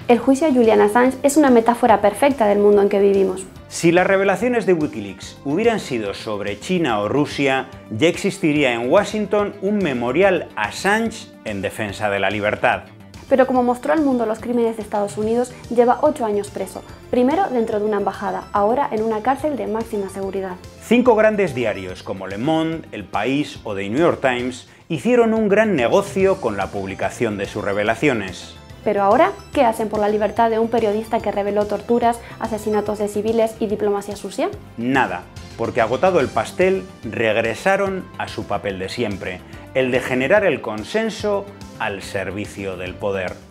El juicio a Julian Assange es una metáfora perfecta del mundo en que vivimos. Si las revelaciones de Wikileaks hubieran sido sobre China o Rusia, ya existiría en Washington un memorial Assange en defensa de la libertad. Pero como mostró al mundo los crímenes de Estados Unidos, lleva 8 años preso, primero dentro de una embajada, ahora en una cárcel de máxima seguridad. 5 grandes diarios como Le Monde, El País o The New York Times hicieron un gran negocio con la publicación de sus revelaciones. Pero ahora, ¿qué hacen por la libertad de un periodista que reveló torturas, asesinatos de civiles y diplomacia sucia? Nada, porque agotado el pastel, regresaron a su papel de siempre, el de generar el consenso al servicio del poder.